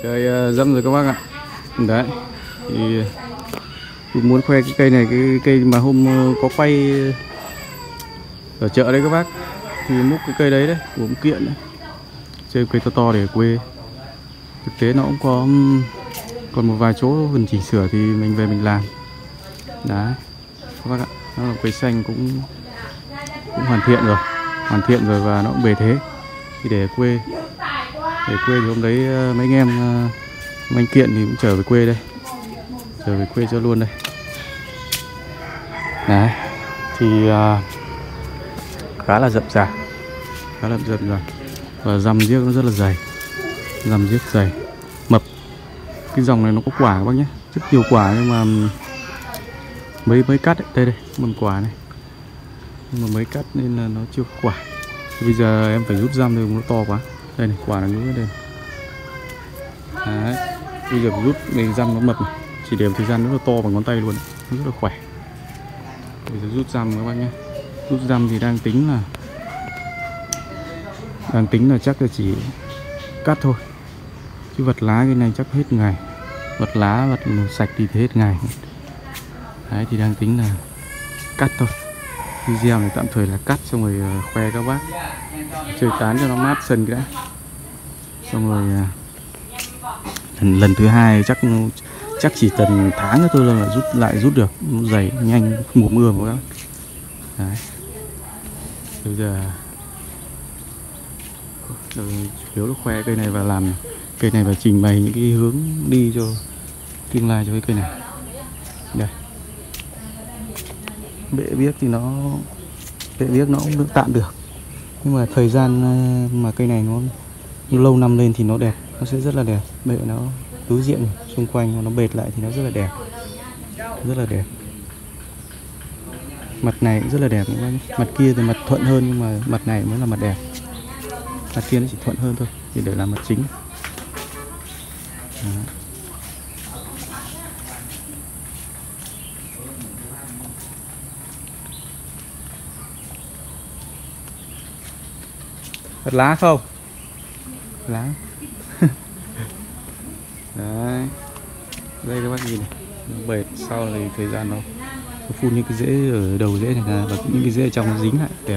Chơi dẫm rồi các bác ạ. Đấy thì tôi muốn khoe cái cây này, cái cây mà hôm có quay ở chợ đấy các bác, thì múc cái cây đấy của ông Kiện đấy. Chơi cây to to để ở quê. Thực tế nó cũng có còn một vài chỗ cần chỉnh sửa thì mình về mình làm. Đấy các bác ạ, nó là cây xanh cũng hoàn thiện rồi và nó cũng bề thế. Thì để ở quê thì hôm đấy mấy anh em anh Kiện thì cũng trở về quê đây, trở về quê cho luôn đây. Đấy thì khá là rậm rạp rồi, và răm riếc nó rất là dày, răm riếc dày mập. Cái dòng này nó có quả các bác nhé, rất nhiều quả, nhưng mà mới cắt ấy. Đây mầm quả này, nhưng mà mới cắt nên là nó chưa có quả. Thì bây giờ em phải rút răm rồi, nó to quá. Đây này, quả nó nhú đây. Đấy, bây giờ rút mình răm nó mập này, chỉ để thời gian rất là to bằng ngón tay luôn, nó rất là khỏe. Bây giờ rút răm các bác nhé. Rút răm thì đang tính là chắc là chỉ cắt thôi, chứ vật lá cái này chắc hết ngày. Vật lá, vật sạch thì hết ngày. Đấy thì đang tính là cắt thôi. Video này tạm thời là cắt, xong rồi khoe các bác chơi tán cho nó mát sân cái đã. Xong rồi lần thứ hai chắc chỉ tầm tháng nữa thôi là rút được. Nó dày nhanh, mùa mưa mà các. Đấy. Bây giờ chủ yếu là khoe cây này và làm cây này và trình bày những cái hướng đi cho tương lai cho cái cây này. Đây, bệ biếc thì nó cũng được tạm được, nhưng mà thời gian mà cây này nó lâu năm lên thì nó đẹp, nó sẽ rất là đẹp. Bệ nó đối diện xung quanh nó bệt lại thì nó rất là đẹp, mặt này cũng rất là đẹp. Mặt kia thì mặt thuận hơn, nhưng mà mặt này mới là mặt đẹp. Mặt kia nó chỉ thuận hơn thôi, thì để làm mặt chính. Đó. Thật lá không? Lá. Đấy. Đây các bác nhìn này, nó bệt sau thì thời gian nó phun những cái rễ ở đầu rễ này và những cái rễ ở trong nó dính lại đẹp.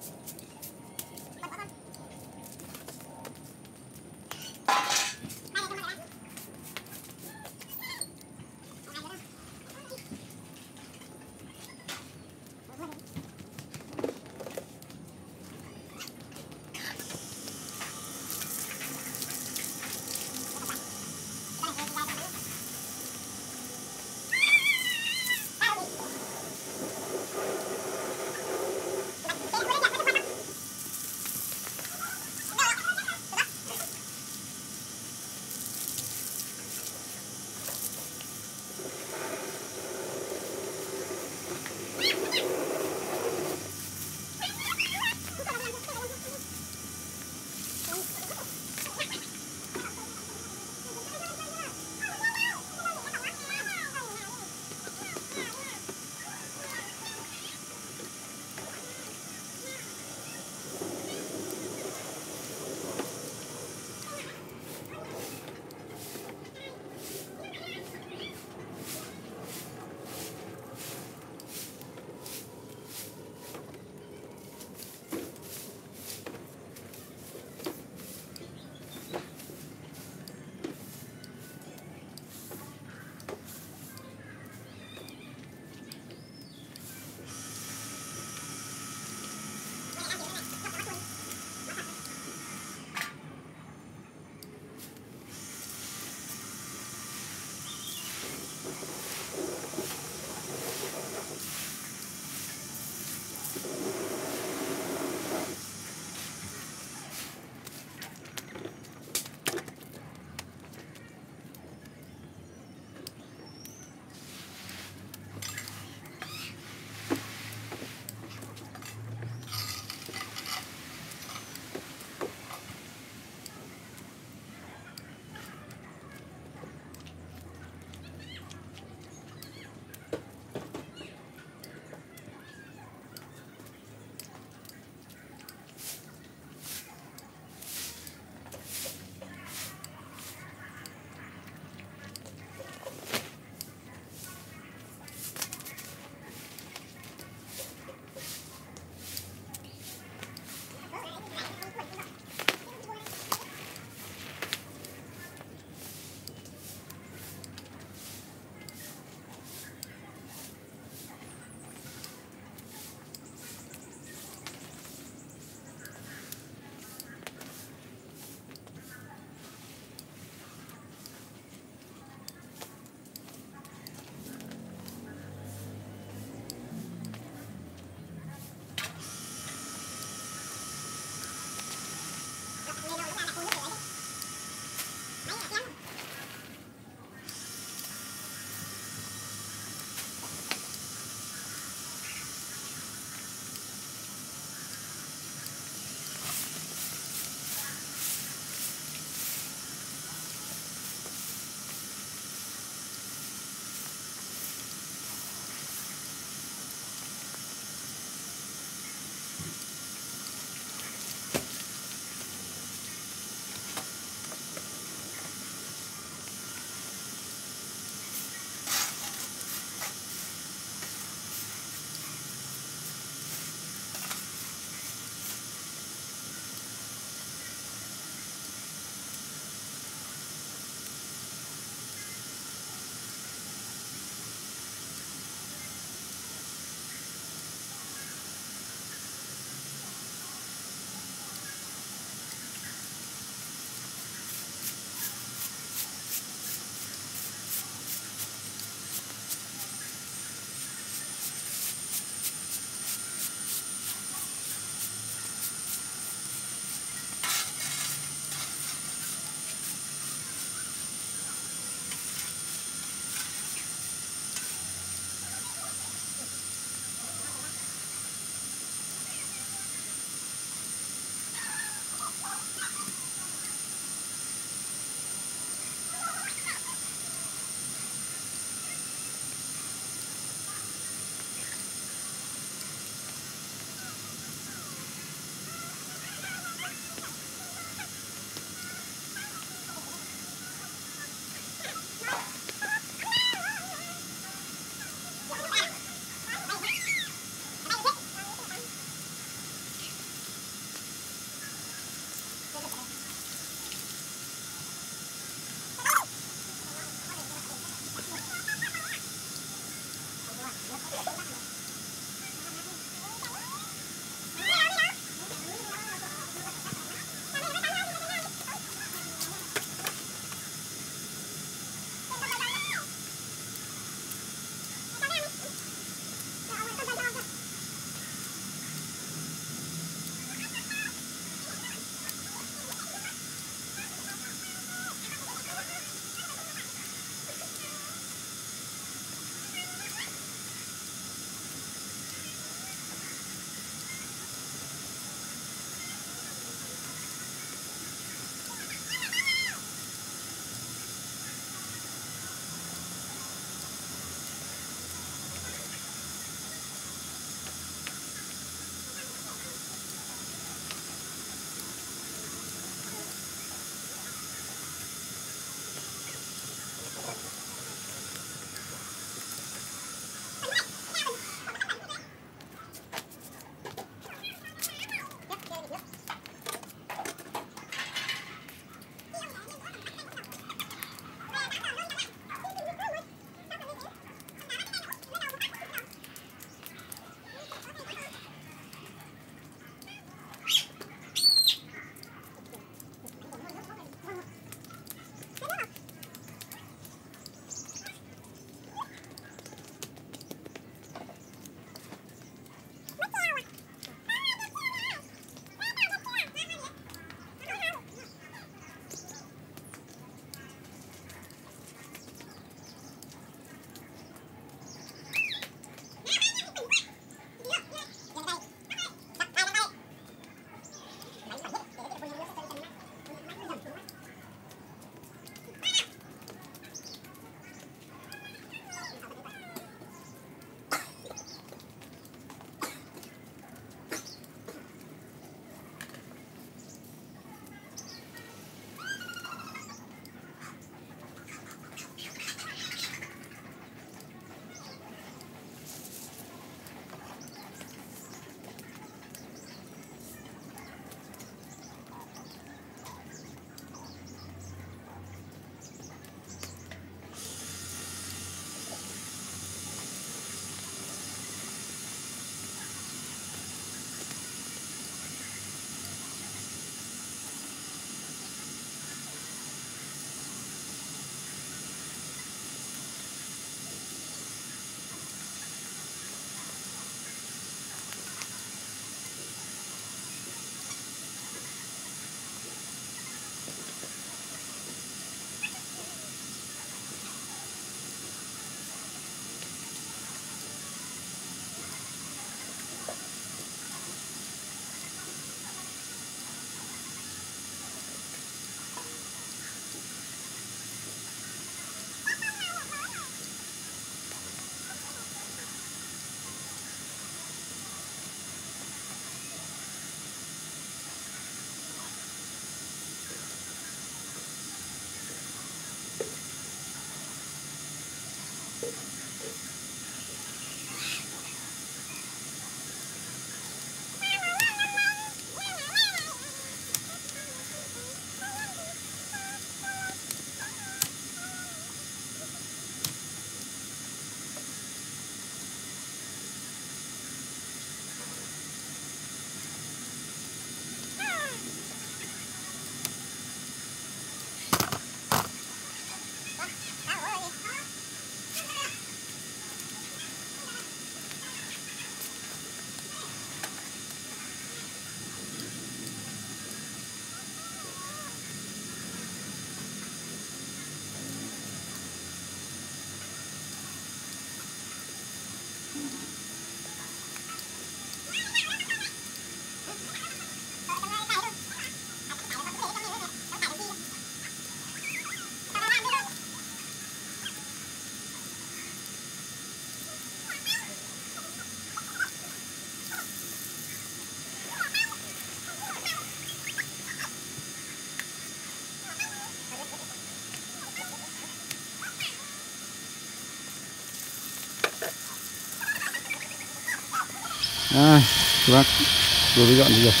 À, các bác vừa mới dọn đi rồi.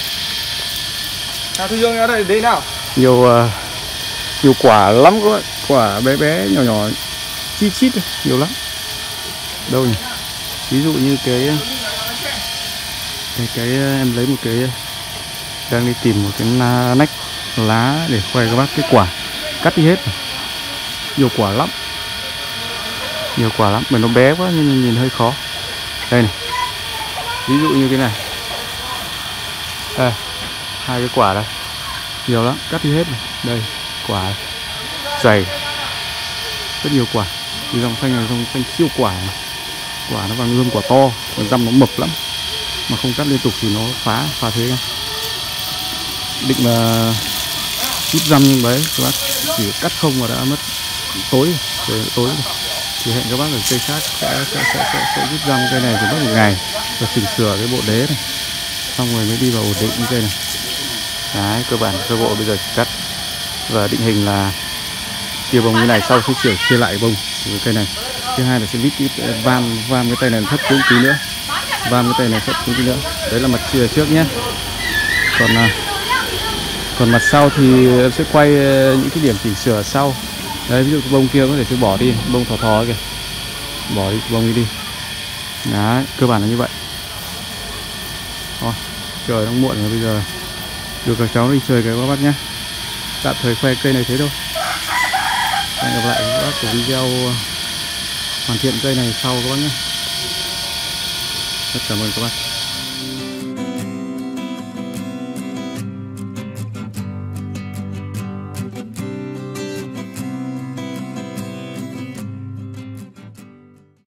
Nào Thu Dương ra đây nào. Nhiều quả lắm các bạn, quả bé bé nhỏ nhỏ chít chít nhiều lắm. Đâu nhỉ? Ví dụ như cái em lấy một cái, đang đi tìm một cái nách lá để khoe các bác cái quả cắt đi hết rồi. Nhiều quả lắm mà nó bé quá nên nhìn hơi khó. Đây này, ví dụ như cái này, đây, 2 cái quả đây, nhiều lắm, cắt đi hết này. Đây, quả dày, rất nhiều quả. Thì dòng xanh này dòng xanh siêu quả này. Quả nó vàng ươm, quả to, còn răm nó mập lắm, mà không cắt liên tục thì nó phá thế không. Định là chút răm nhưng đấy các bác chỉ cắt không mà đã mất tối rồi. Thì hẹn các bác ở cây khác sẽ rút răm cây này thì mất 1 ngày và chỉnh sửa cái bộ đế này, xong rồi mới đi vào ổn định như cây này. Đấy, cơ bản sơ bộ bây giờ chỉ cắt và định hình là chia bông như này, sau sẽ chia lại bông của cây này. Thứ hai là sẽ vít cái vam cái tay này thấp xuống tí nữa, vam cái tay này thấp xuống tí nữa. Đấy là mặt chia trước nhé. Còn mặt sau thì em sẽ quay những cái điểm chỉnh sửa sau. Đấy, ví dụ cái bông kia có thể sẽ bỏ đi, bông thò kìa, bỏ đi bông đi. Đấy, cơ bản là như vậy. Thôi, trời nó muộn rồi, bây giờ đưa các cháu đi chơi các bác nhé. Tạm thời khoe cây này thế thôi. Hẹn gặp lại các bác của video hoàn thiện cây này sau các bác nhé. Rất cảm ơn các bác.